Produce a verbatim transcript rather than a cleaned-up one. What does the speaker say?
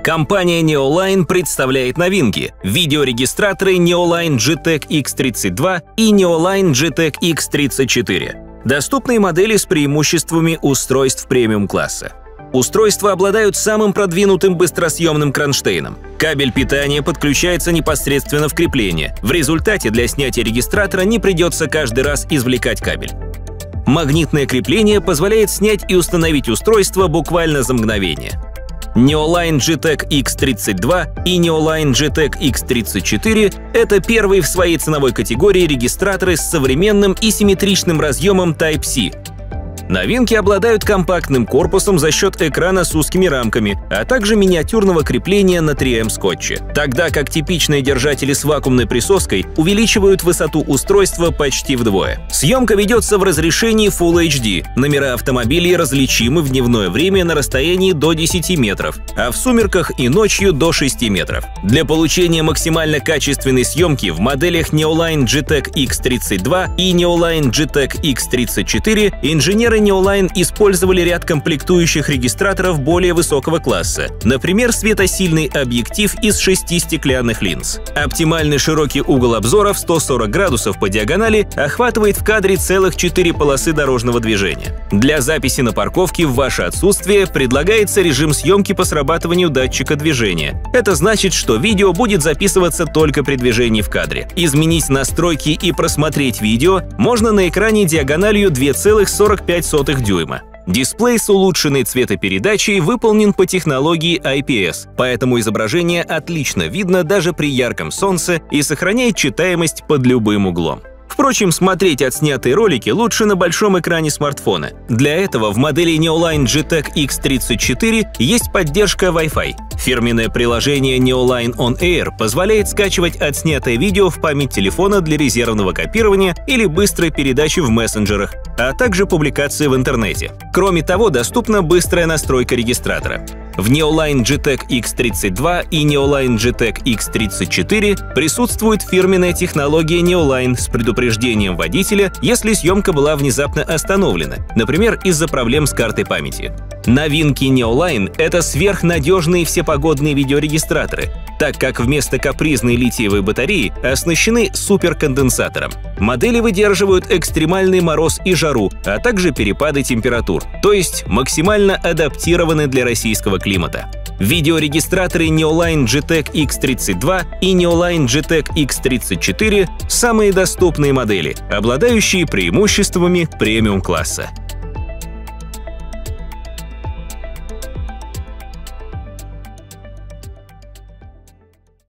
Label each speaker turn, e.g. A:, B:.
A: Компания Neoline представляет новинки – видеорегистраторы Neoline джи тек икс тридцать два и Neoline джи тек икс тридцать четыре. Доступные модели с преимуществами устройств премиум-класса. Устройства обладают самым продвинутым быстросъемным кронштейном. Кабель питания подключается непосредственно в крепление. В результате для снятия регистратора не придется каждый раз извлекать кабель. Магнитное крепление позволяет снять и установить устройство буквально за мгновение. Neoline джи тек икс тридцать два и Neoline джи тек икс тридцать четыре – это первые в своей ценовой категории регистраторы с современным и симметричным разъемом тайп си. Новинки обладают компактным корпусом за счет экрана с узкими рамками, а также миниатюрного крепления на три эм скотче, тогда как типичные держатели с вакуумной присоской увеличивают высоту устройства почти вдвое. Съемка ведется в разрешении фулл эйч ди, номера автомобилей различимы в дневное время на расстоянии до десяти метров, а в сумерках и ночью до шести метров. Для получения максимально качественной съемки в моделях Neoline джи тек икс тридцать два и Neoline джи тек икс тридцать четыре инженеры Neoline использовали ряд комплектующих регистраторов более высокого класса, например, светосильный объектив из шести стеклянных линз. Оптимальный широкий угол обзора в сто сорок градусов по диагонали охватывает в кадре целых четыре полосы дорожного движения. Для записи на парковке в ваше отсутствие предлагается режим съемки по срабатыванию датчика движения. Это значит, что видео будет записываться только при движении в кадре. Изменить настройки и просмотреть видео можно на экране диагональю две целых сорок пять сотых дюйма. Дисплей с улучшенной цветопередачей выполнен по технологии ай пи эс, поэтому изображение отлично видно даже при ярком солнце и сохраняет читаемость под любым углом. Впрочем, смотреть отснятые ролики лучше на большом экране смартфона. Для этого в модели Neoline джи тек икс тридцать четыре есть поддержка Wi-Fi. Фирменное приложение Neoline On Air позволяет скачивать отснятое видео в память телефона для резервного копирования или быстрой передачи в мессенджерах, а также публикации в интернете. Кроме того, доступна быстрая настройка регистратора. В Neoline джи тек икс тридцать два и Neoline джи тек икс тридцать четыре присутствует фирменная технология Neoline с предупреждением водителя, если съемка была внезапно остановлена, например, из-за проблем с картой памяти. Новинки Neoline — это сверхнадежные всепогодные видеорегистраторы, так как вместо капризной литиевой батареи оснащены суперконденсатором. Модели выдерживают экстремальный мороз и жару, а также перепады температур, то есть максимально адаптированы для российского климата. Видеорегистраторы Neoline джи тек икс тридцать два и Neoline джи тек икс тридцать четыре – самые доступные модели, обладающие преимуществами премиум-класса.